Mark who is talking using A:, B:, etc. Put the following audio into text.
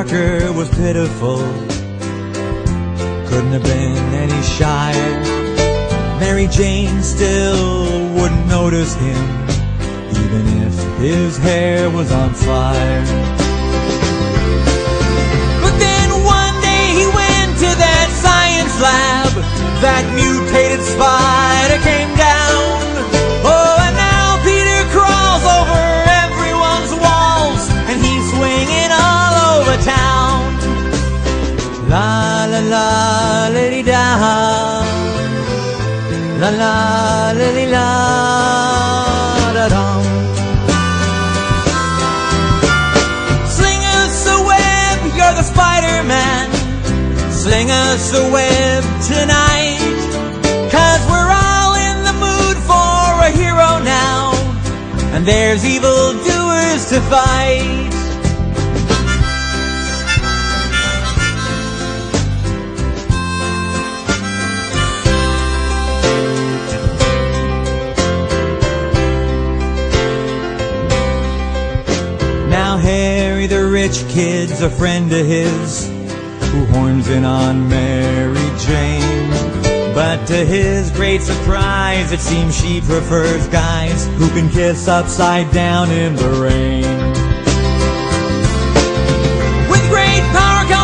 A: Parker was pitiful, couldn't have been any shyer. Mary Jane still wouldn't notice him, even if his hair was on fire. But then one day he went to that science lab. That mutated spider came down. Oh, and now Peter crawls over everyone's walls, and he's swinging all over town. La la la lady da, la la lily la da dum. Sling us a web, you're the Spider-Man. Sling us a web tonight, 'cause we're all in the mood for a hero now, and there's evil doers to fight. Now Harry the rich kid's a friend of his, who horns in on Mary Jane. But to his great surprise, it seems she prefers guys who can kiss upside down in the rain. With great power